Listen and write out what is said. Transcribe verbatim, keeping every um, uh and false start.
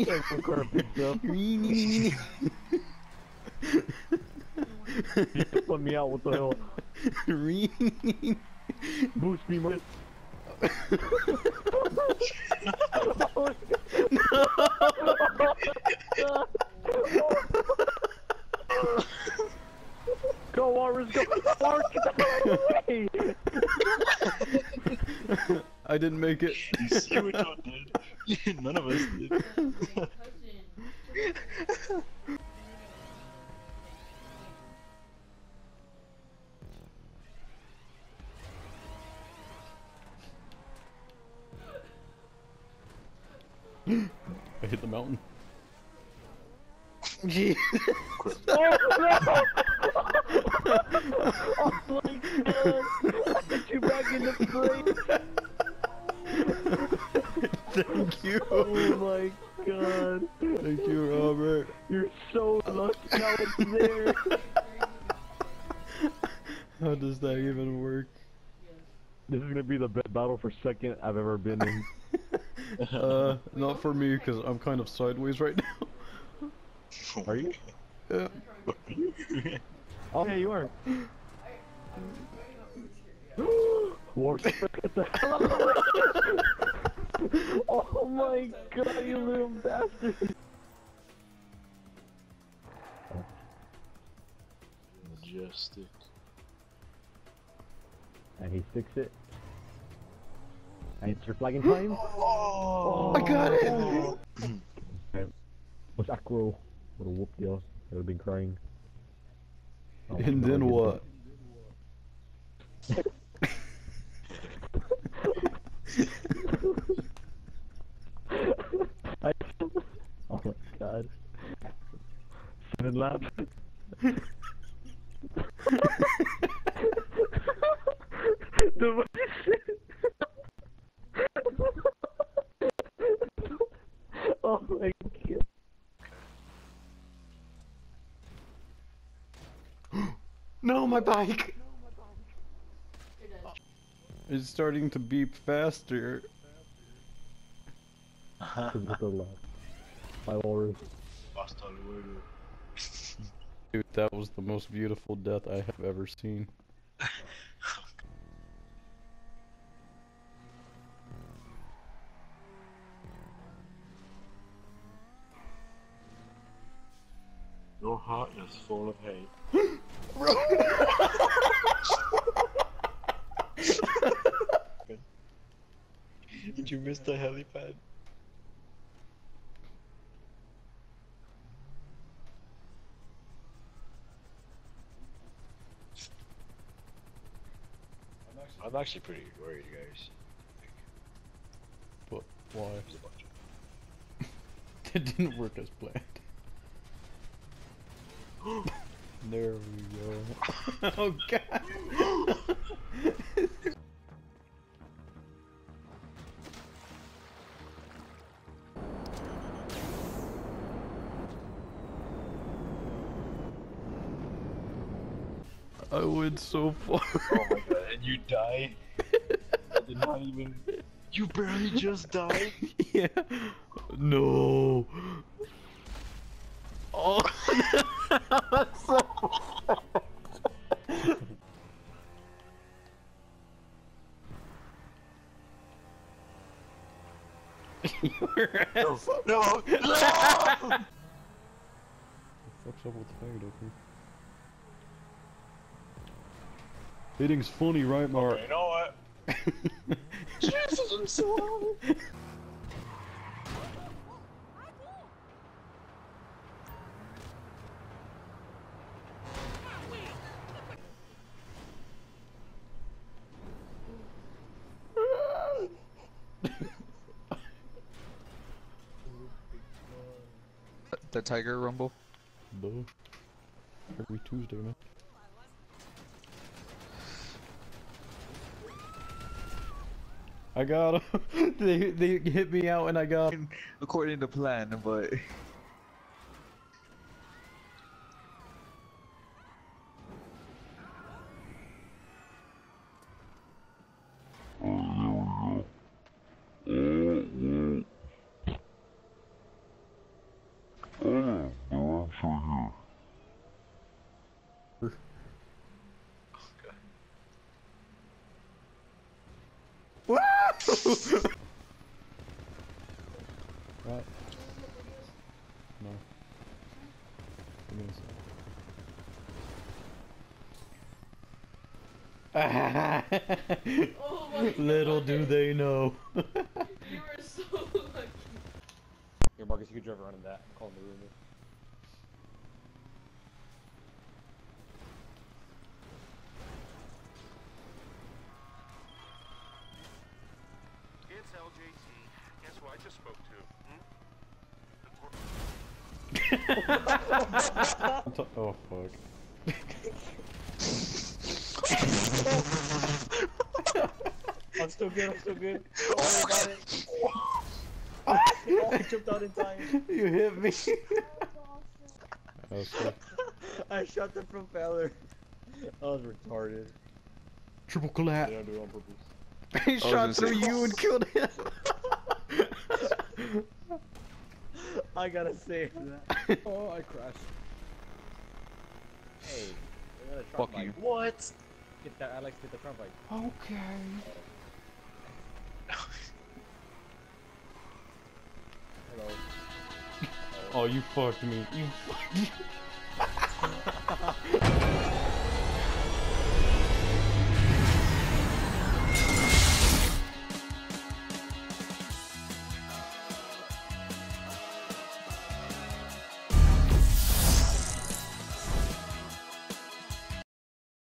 Every car picks up. Reenie. You put me out, what the hell? Reenie. Boost me, man. Go, Warriors, go! Warriors, get the hell out of the way! I didn't make it. You see what y'all did? None of us did. I hit the mountain. Gee. Oh no! Oh my god! I got you back in the frame! Thank you. Oh my god! Thank you, Robert. You're so lucky now it's there! How does that even work? This is gonna be the best battle for second I've ever been in. Uh, not for me, because I'm kind of sideways right now. Are you? Yeah. Oh yeah, you are. War, get the hell out of the way! Oh my god, you little bastard! Majestic. And he sticks it. And it's your flagging time. Oh, I got it! What's Acro? Would have whooped you. I would have been crying. Oh, And my then God, what? I, oh my god. Seven laps. The what is it? Oh my god. No, my bike! It's starting to beep faster. With the lap. My Warriors. Hasta luego. Dude, that was the most beautiful death I have ever seen. Your heart is full of hate. Did you miss the helipad? I'm actually pretty worried, guys. But why? There's a bunch of It didn't work as planned. There we go. Oh god! I went so far. Oh my god, and you died? I did not even... You barely just died? Yeah. No. Oh. That's so Your ass. No! No! What the fuck's up with the fire over? Hitting's funny, right, Mark? Okay, you know what? Jesus, I'm so hungry. The Tiger Rumble. Duh. Every Tuesday, man. I got him. they they hit me out and I got him. According to plan, but Right. No. Give me a sec. Oh my Little God. do they know. You were so lucky. Here, Marcus, you can drive around in that. I'm calling the room. It's L J T. Guess who I just spoke to? Hmm? Oh fuck. I'm still good, I'm still good. Don't worry about it. Oh, I jumped out in time. You hit me. That was good. I shot the propeller. I was retarded. Triple collapse. I didn't do it on purpose. He was shot gonna through say- you and killed him. I gotta save that. Oh, I crashed. Hey, we got a Trump Fuck bike. you. What? Get that, Alex, get the Trump bike. Okay. Hello. Oh, you fucked me. You fucked me.